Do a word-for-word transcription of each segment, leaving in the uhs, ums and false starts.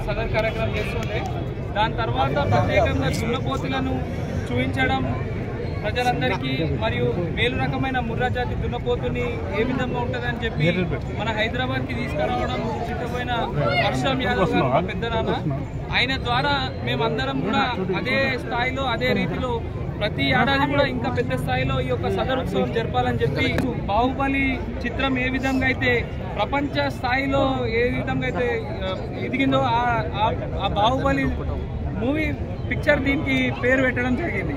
సదర్ కార్యక్రమం చేస్తుండే దాని తర్వాత ప్రత్యేకంగా దున్నపోతులను చూపించడం ప్రజలందరికీ మరియు మేలు రకమైన ముర్రా జాతి దున్నపోతుని ఏ విధంగా ఉంటుందని చెప్పి మన హైదరాబాద్కి తీసుకురావడం చిత్తపోయిన వర్షం యాదవ్ గారు పెద్దనాన్న ఆయన ద్వారా మేమందరం కూడా అదే స్థాయిలో అదే రీతిలో ప్రతి ఏడాది కూడా ఇంకా పెద్ద స్థాయిలో ఈ యొక్క సదర్ ఉత్సవం జరపాలని చెప్పి బాహుబలి చిత్రం ఏ విధంగా అయితే ప్రపంచ స్థాయిలో ఏ విధంగా అయితే ఎదిగిందో ఆ బాహుబలి మూవీ పిక్చర్ దీనికి పేరు పెట్టడం జరిగింది.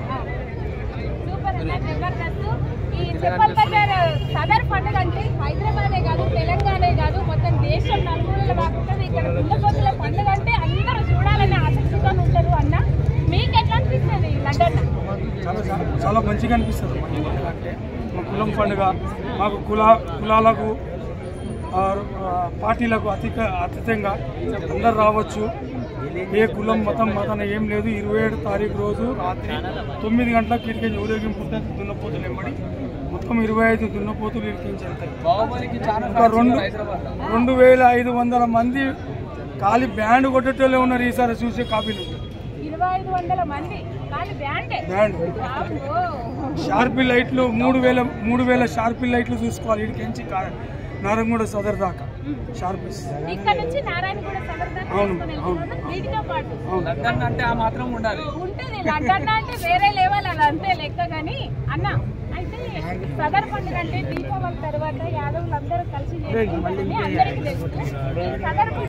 ఈ చెప్పల్ బజార్ సదర్ పండుగ అంటే హైదరాబాదే కాదు తెలంగాణే కాదు మొత్తం దేశం నలుమూలల బాగుంటుంది. ఇక్కడ దున్నపోతుల పండుగ అంటే అందరూ చూడాలని ఆసక్తిగా ఉంటారు అన్న. మీకు ఎట్లా అనిపిస్తుంది లండన్? చాలా చాలా మంచిగా అనిపిస్తుంది. అంటే మా కులం పండుగ మాకు కుల కులాలకు పార్టీలకు అతిక అతీతంగా అందరు రావచ్చు. ఏ కులం మతం మతం ఏం లేదు. ఇరవై ఏడు తారీఖు రోజు రాత్రి తొమ్మిది గంటలకు ఇరికించి ఊరేగింపు ఉంటుంది. దున్నపోతులు ఎమ్మడి మొత్తం ఇరవై ఐదు దున్నపోతులు ఇరికించి వెళ్తాయి. రెండు రెండు వేల ఐదు వందల మంది ఖాళీ బ్యాండ్ కొట్టేటోళ్ళే ఉన్నారు. ఈసారి చూసే కాపీలు బ్యాండ్ షార్పీ లైట్లు మూడు వేల మూడు వేల షార్పీ లైట్లు చూసుకోవాలి. ఇడికించి నారాయణగూడ సదర్ దాకా షార్పీస్. అవును లండన్ అంటే ఆ మాత్రం ఉండాలి. ఉంటుంది లండన్ అంటే వేరే లెవెల్ అది అంతే లెక్క. కానీ అన్న అయితే సదర్ పండుగ అంటే దీపావళి తర్వాత యాదవులు అందరూ కలిసి చేసుకుంటారని అందరికీ తెలుసు. సదర్